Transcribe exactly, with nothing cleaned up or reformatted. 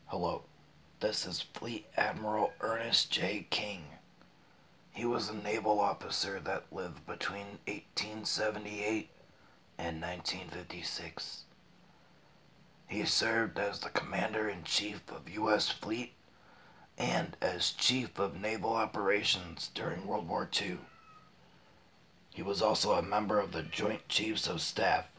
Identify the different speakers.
Speaker 1: Hello, this is Fleet Admiral Ernest J. King. He was a naval officer that lived between eighteen seventy-eight and nineteen fifty-six. He served as the Commander-in-Chief of U S Fleet and as Chief of Naval Operations during World War Two. He was also a member of the Joint Chiefs of Staff